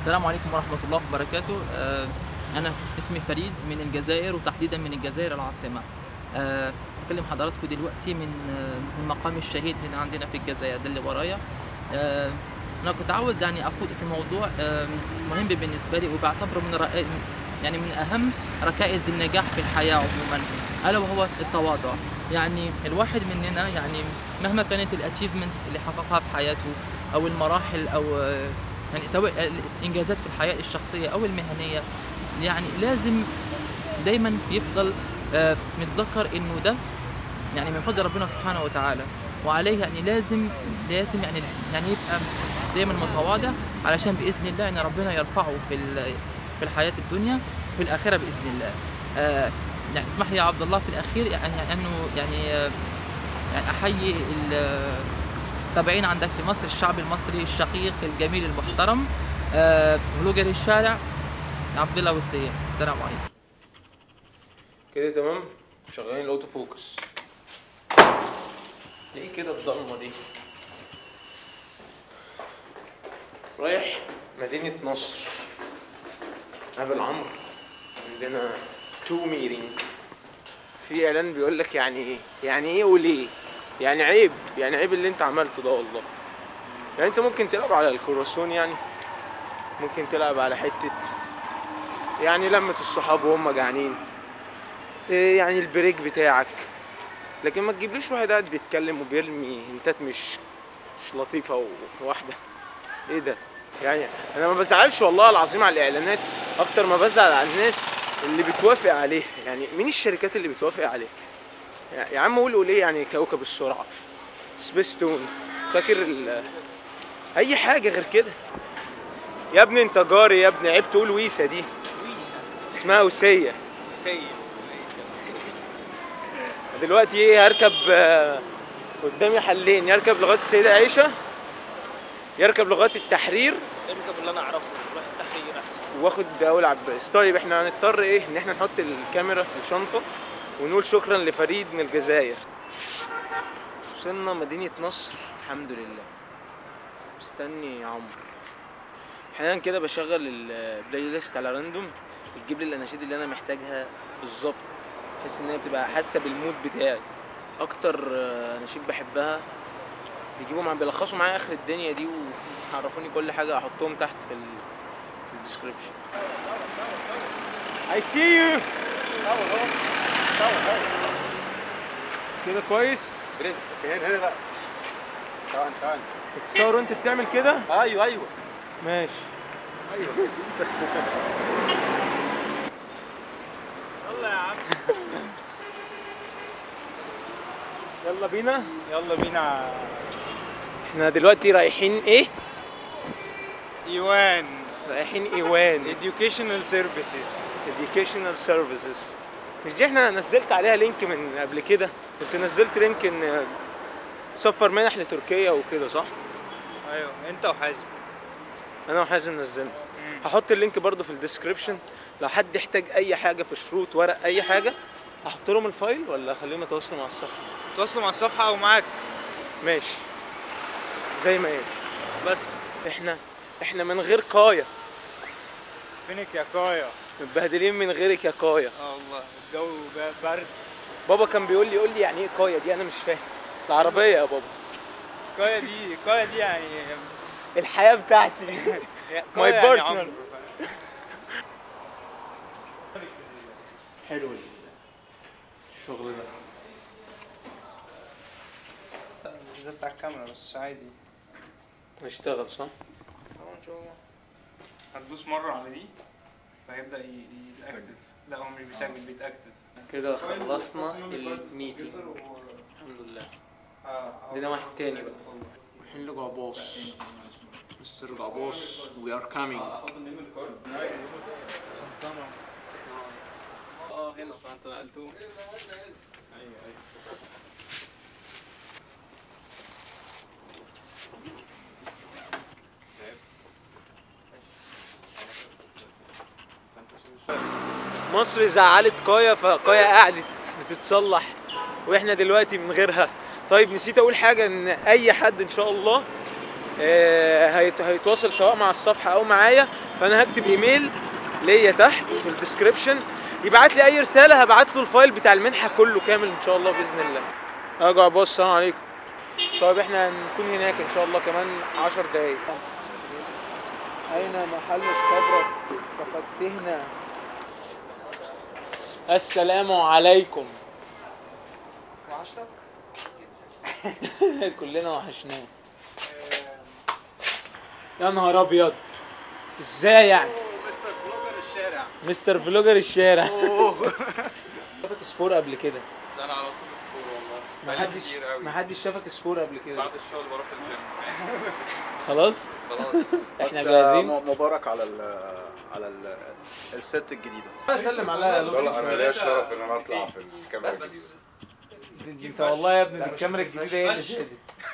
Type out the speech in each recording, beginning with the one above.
السلام عليكم ورحمة الله وبركاته. أنا اسمي فريد من الجزائر، وتحديدا من الجزائر العاصمة. بكلم حضراتكم دلوقتي من مقام الشهيد هنا عندنا في الجزائر، ده اللي ورايا. أنا كنت عاوز أخوض في موضوع مهم بالنسبة لي، وبعتبره من أهم ركائز النجاح في الحياة عموما، ألا وهو التواضع. الواحد مننا مهما كانت الاتشيفمنتس اللي حققها في حياته، أو المراحل، أو سواء الانجازات في الحياه الشخصيه او المهنيه، لازم دايما يفضل متذكر انه ده من فضل ربنا سبحانه وتعالى، وعليه لازم يبقى دايما متواضع، علشان باذن الله ان ربنا يرفعه في الحياه الدنيا وفي الاخره باذن الله. اسمح لي يا عبد الله في الاخير انه احيي تابعين عندك في مصر، الشعب المصري الشقيق الجميل المحترم، بلوجر الشارع عبد الله والسيد. السلام عليكم. كده تمام، شغالين الاوتو فوكس. ليه كده الضلمه دي؟ رايح مدينة نصر قابل عمرو، عندنا 2 ميتنج. في اعلان بيقول لك يعني ايه وليه؟ عيب اللي انت عملته ده والله. انت ممكن تلعب على الكرواسون، ممكن تلعب على حتة لمة الصحاب وهم جعانين، البريك بتاعك، لكن ما تجيبليش واحد قاعد بيتكلم وبيرمي هنتات مش لطيفة وواحدة. ايه ده؟ انا ما بزعلش والله العظيم على الاعلانات اكتر ما بزعل على الناس اللي بتوافق عليه. مين الشركات اللي بتوافق عليه؟ يا عم قول ايه؟ كوكب السرعة، سبيستون، فاكر اي حاجة غير كده يا ابني؟ انت جاري يا ابني، عيب تقول ويسا. دي اسمها وسية. دلوقتي هركب قدامي حلين، يركب لغاية السيدة عائشة، يركب لغاية التحرير. اركب اللي انا اعرفه، روح التحرير احسن، واخد اول عباس. طيب احنا هنضطر ان احنا نحط الكاميرا في الشنطة ونقول شكرا لفريد من الجزائر. وصلنا مدينة نصر الحمد لله. مستني عمرو. احيانا كده بشغل البلاي ليست على راندوم، بتجيب لي الاناشيد اللي انا محتاجها بالظبط، بحس ان هي بتبقى حاسه بالمود بتاعي. اكتر اناشيد بحبها بيلخصوا معايا اخر الدنيا دي، ويعرفوني كل حاجه، احطهم تحت في الديسكريبشن. I see you. كده كويس. برنس هنا بقى. ثواني بتصور وانت بتعمل كده؟ ايوه ماشي. ايوه يلا يا عم. يلا بينا. احنا دلوقتي رايحين ايه؟ ايوان. رايحين ايوان. educational services. مش دي احنا نزلت عليها لينك من قبل كده؟ كنت نزلت لينك ان سفر منح لتركيا وكده، صح؟ ايوه انت وحازم. انا وحازم نزلنا. هحط اللينك برضو في الديسكريبشن، لو حد يحتاج اي حاجه في شروط ورق اي حاجه. احط لهم الفايل ولا اخليهم يتواصلوا مع الصفحه؟ تواصلوا مع الصفحه او معاك. ماشي زي ما هي. بس احنا من غير كايا. فينك يا كايا؟ متبهدلين من غيرك يا كايا. والله الجو برد. بابا كان بيقول لي يعني ايه كايا دي؟ انا مش فاهم. العربيه يا بابا. كايا دي الحياه بتاعتي. ماي بارتنر. حلو الشغل ده بتاع الكاميرا بس عادي. نشتغل صح؟ ان شاء الله. هتدوس مرة على دي فهيبدأ يتأكتف. لا هو مش بيسجل، بيتأكتف. كده خلصنا الميتنج الحمد لله. عندنا واحد تاني بقى. رايحين لجعباص. مستر جعباص we are coming. هنا صح، انت نقلتوه. ايوه مصر زعلت كايا، فكايا قعدت بتتصلح واحنا دلوقتي من غيرها. طيب نسيت اقول حاجه، ان اي حد ان شاء الله هيتواصل سواء مع الصفحه او معايا فانا هكتب ايميل ليا تحت في الديسكربشن، يبعت لي اي رساله هبعت له الفايل بتاع المنحه كله كامل ان شاء الله باذن الله. ارجع بص. السلام عليكم. طيب احنا هنكون هناك ان شاء الله كمان 10 دقايق. اين محل استبرق فقدتهنا؟ السلام عليكم. وحشتك؟ كلنا وحشناه. يا نهار ابيض، ازاي يعني؟ مستر فلوجر الشارع. مستر فلوجر الشارع. شافك سبور قبل كده؟ ده انا على طول سبور والله. محدش شافك سبور قبل كده. بعد الشغل بروح الجيم. خلاص خلاص. احنا جاهزين. مبارك على الست الجديده. اسلم عليها يا لطفي. انا ليا الشرف ان انا اطلع في الكاميرا الجديده. انت والله يا ابني دي الكاميرا الجديده هي اللي زادت.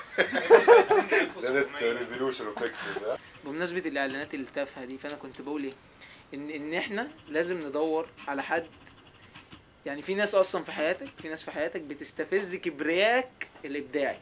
زادت ريزولوشن وبيكسلز. بمناسبه الاعلانات التافهه دي، فانا كنت بقول ايه؟ ان احنا لازم ندور على حد. يعني في ناس اصلا في حياتك، في ناس في حياتك بتستفز كبرياءك الابداعي.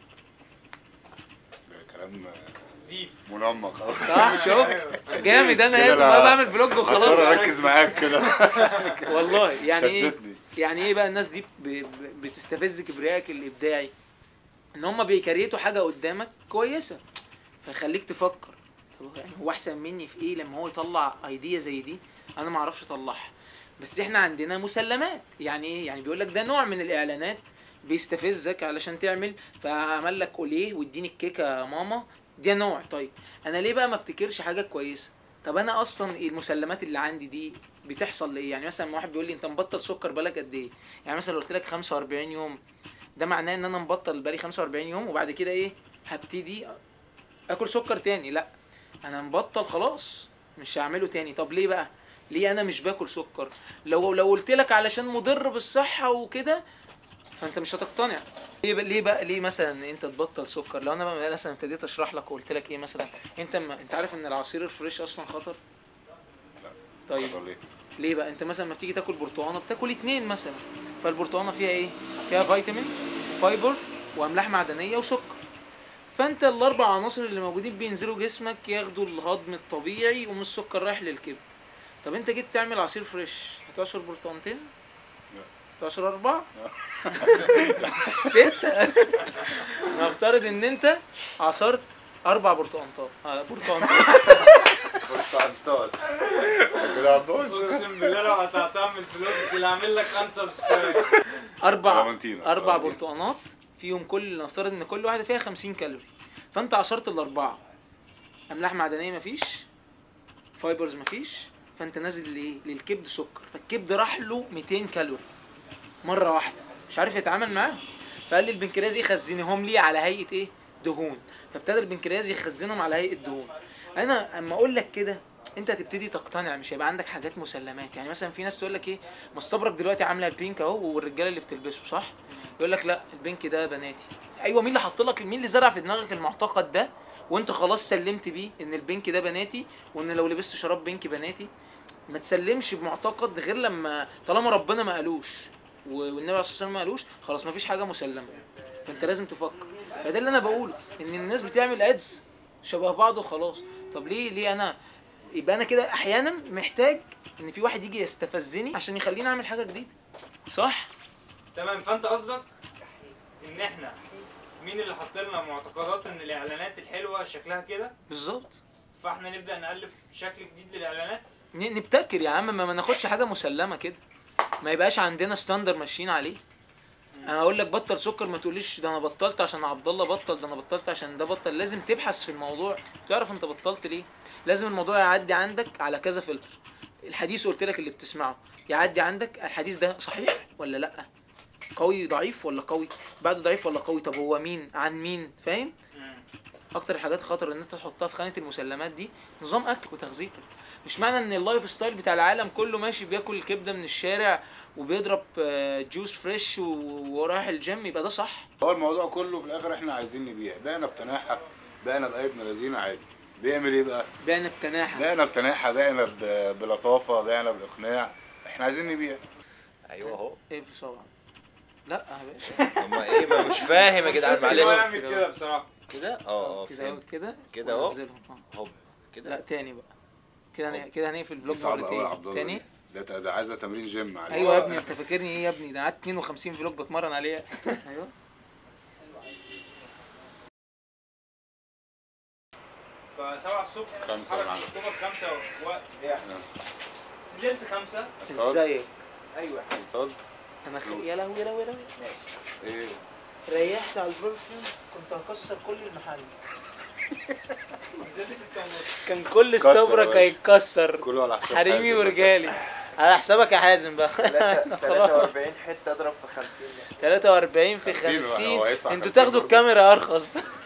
كلام ديب منمق خلاص. صح؟ شوف جامد. انا يا ابني لا. بعمل فلوج وخلاص. هضطر اركز معاك كده. والله يعني ايه؟ شدتني. يعني ايه بقى الناس دي بتستفز كبريائك الابداعي؟ ان هم بيكريتوا حاجه قدامك كويسه فيخليك تفكر، طب يعني هو احسن مني في ايه لما هو يطلع ايديا زي دي انا ما اعرفش اطلعها. بس احنا عندنا مسلمات. يعني ايه؟ يعني بيقول لك ده نوع من الاعلانات بيستفزك علشان تعمل، فعمل لك اوليه واديني الكيكه يا ماما، ده نوع. طيب انا ليه بقى ما ابتكرش حاجه كويسه؟ طب انا اصلا المسلمات اللي عندي دي بتحصل ليه؟ يعني مثلا واحد بيقول لي انت مبطل سكر بالك قد ايه؟ يعني مثلا لو قلت لك 45 يوم، ده معناه ان انا مبطل بالي 45 يوم وبعد كده ايه؟ هبتدي اكل سكر تاني؟ لا، انا مبطل خلاص مش هعمله تاني. طب ليه بقى؟ ليه انا مش باكل سكر؟ لو قلت لك علشان مضر بالصحه وكده فانت مش هتقتنع. ليه مثلا انت تبطل سكر؟ لو انا بقى مثلا ابتديت اشرح لك وقلت لك ايه مثلا، انت عارف ان العصير الفريش اصلا خطر؟ طيب ليه بقى؟ انت مثلا لما بتيجي تاكل برتقانه بتاكل 2 مثلا، فالبرتقانه فيها ايه؟ فيها فيتامين وفايبر واملاح معدنيه وسكر. فانت ال4 عناصر اللي موجودين بينزلوا جسمك ياخدوا الهضم الطبيعي ومن السكر رايح للكبد. طب انت جيت تعمل عصير فريش هتعصر برتقانتين؟ تعصر 4 6. نفترض ان انت عصرت 4 برتقانتات. برتقانتات كده عباس. اقسم بالله لو هتعمل الفلوج اللي عامل لك انسبسكرايب. 4 برتقانات فيهم نفترض ان كل واحده فيها 50 كالوري، فانت عصرت ال4. املاح معدنيه مفيش، فايبرز مفيش، فانت نازل لايه؟ للكبد سكر، فالكبد راح له 200 كالوري مره واحده مش عارف يتعامل معاهم. فقال لي البنكرياس يخزنهم لي على هيئه ايه؟ دهون. فابتدى البنكرياس يخزنهم على هيئه دهون. انا اما اقول لك كده انت هتبتدي تقتنع، مش هيبقى عندك حاجات مسلمات. يعني مثلا في ناس تقول لك ايه؟ مستبرق دلوقتي عامله البينك اهو والرجاله اللي بتلبسه صح؟ يقول لك لا البينك ده بناتي. ايوه، مين اللي حط لك، مين اللي زرع في دماغك المعتقد ده وانت خلاص سلمت بيه ان البينك ده بناتي وان لو لبست شراب بينك بناتي؟ ما تسلمش بمعتقد غير لما طالما ربنا ما قالوش والنبي عليه الصلاه والسلام ما قالوش، خلاص ما فيش حاجه مسلمه. فانت لازم تفكر. فده اللي انا بقوله، ان الناس بتعمل ادز شبه بعض وخلاص. طب ليه انا يبقى انا كده احيانا محتاج ان في واحد يجي يستفزني عشان يخليني اعمل حاجه جديده؟ صح؟ تمام. فانت قصدك ان احنا مين اللي حط لنا معتقدات ان الاعلانات الحلوه شكلها كده؟ بالظبط. فاحنا نبدا نالف شكل جديد للاعلانات. نبتكر يا عم، ما ناخدش حاجه مسلمه كده، ما يبقاش عندنا ستاندر ماشيين عليه. انا اقول لك بطل سكر ما تقوليش ده انا بطلت عشان عبد الله بطل، ده انا بطلت عشان ده بطل. لازم تبحث في الموضوع تعرف انت بطلت ليه. لازم الموضوع يعدي عندك على كذا فلتر. الحديث قلت لك اللي بتسمعه يعدي عندك، الحديث ده صحيح ولا لا؟ قوي ضعيف ولا قوي؟ بعده ضعيف ولا قوي؟ طب هو مين عن مين؟ فاهم؟ اكتر الحاجات خطر ان انت تحطها في خانه المسلمات دي نظام اكل وتغذيتك. مش معنى ان اللايف ستايل بتاع العالم كله ماشي بياكل الكبده من الشارع وبيضرب جوس فريش ورايح الجيم يبقى ده صح. هو الموضوع كله في الاخر احنا عايزين نبيع. بعنا بتناحه، بعنا باي ابن لذينه عادي. بيعمل ايه بقى؟ بعنا بتناحه، بعنا بلطافه، بعنا باقناع. احنا عايزين نبيع. ايوه اهو. ايه في صبعك؟ لا يا باشا. هما ايه؟ ما مش فاهم يا جدعان معلش. هو يعمل كده بصراحه كده كده كده اهو. كده هوب كده. لا تاني بقى كده هنقفل الفلوج صعب قوي يا مرتين عبد الله تاني. ده عايزه تمرين جيم عليه. ايوه يا ابني، انت فاكرني ايه يا ابني؟ ده قعدت 52 فلوج بتمرن عليها. ايوه. ف7 الصبح 5 حركة الخطوبة ب5 وقت احنا نزلت 5. ازيك؟ ايوه اصطاد انا يا لهوي يا لهوي يا لهوي. ايه ريحت على البرفيوم، كنت هكسر كل المحل. نزلت 6 ونص. كان كل كسر يا استبرك باشا. هيتكسر، كله على حساب حريمي حازم. ورجالي. على حسابك يا حازم بقى. خلاص 43 حته اضرب في 50. 43 في 50 50. هو هيدفع انتوا 50 تاخدوا برضه. الكاميرا ارخص.